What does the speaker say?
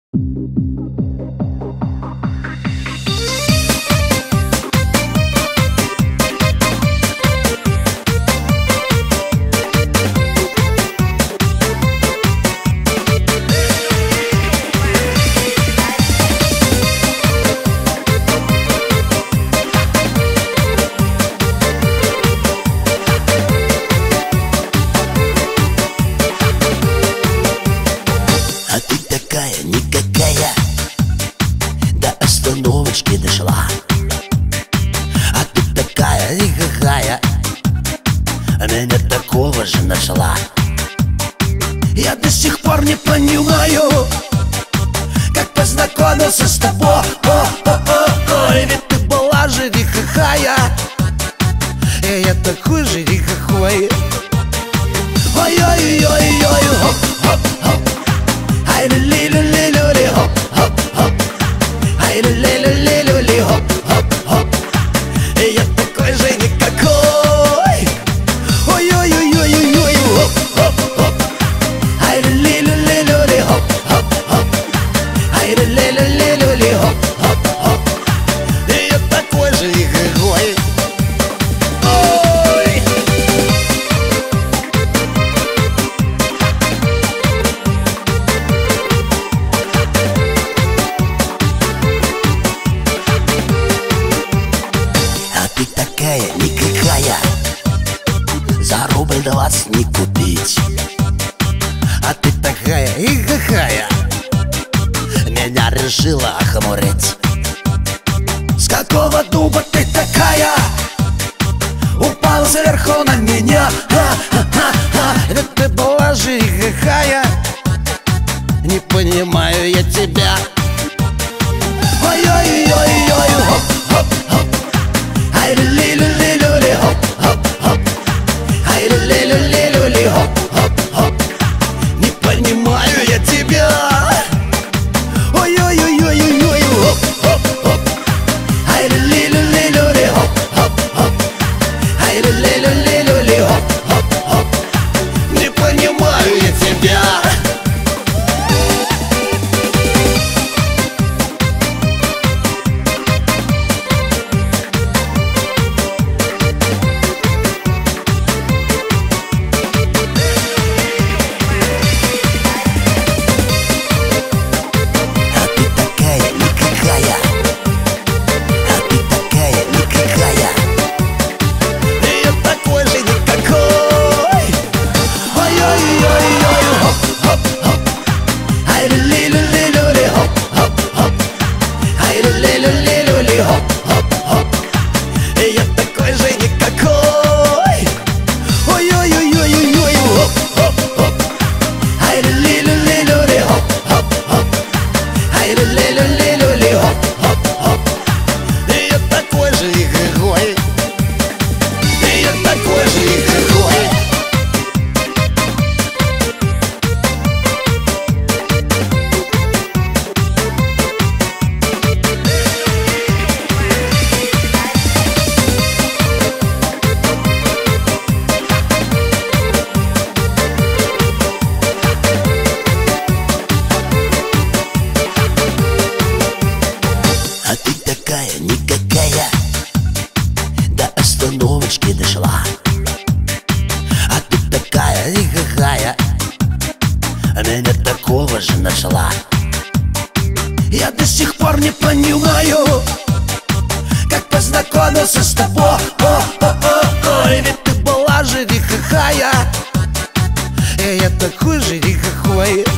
А ты такая никакая, до остановочки дошла. А ты такая никакая, меня такого же нашла. Я до сих пор не понимаю, как познакомился с тобой. Ведь ты была же никакая, и я такой же никакой. Ой-ой-ой-ой, хоп-хоп-хоп. Ай ли-ли-ли-ли-ли, хоп-хоп-хоп. Ай ли-ли-ли-ли-ли, хоп-хоп-хоп. И я такой же никакой. Ой-ой-ой-ой-ой, хоп-хоп-хоп. Ай ли-ли-ли-ли-ли, хоп-хоп-хоп. Ай ли-ли-ли-ли-ли, хоп-хоп-хоп. И я такой же никакой. Ты такая никакая, за рубль 20 не купить. А ты такая никакая, меня решила охмурить. С какого дуба ты такая упала сверху на меня? Ведь ты была же никакая, не понимаю я тебя. Ой-ой-ой-ой, хоп-хоп-хоп. Ай ли-ли-ли-ли-ли, хоп-хоп-хоп. Ай ли-ли-ли-ли-ли, хоп-хоп-хоп. Не понимаю я тебя. Ой-ой-ой-ой-ой, хоп-хоп-хоп. Ай ли-ли-ли-ли-ли, хоп-хоп-хоп. Ай ли-ли-ли-ли-ли, хоп-хоп-хоп. Не понимаю я тебя. Никакая, до остановочки дошла. А ты такая никакая, меня такого же нашла. Я до сих пор не понимаю, как познакомился с тобой. Ведь ты была же никакая, и я такой же никакой.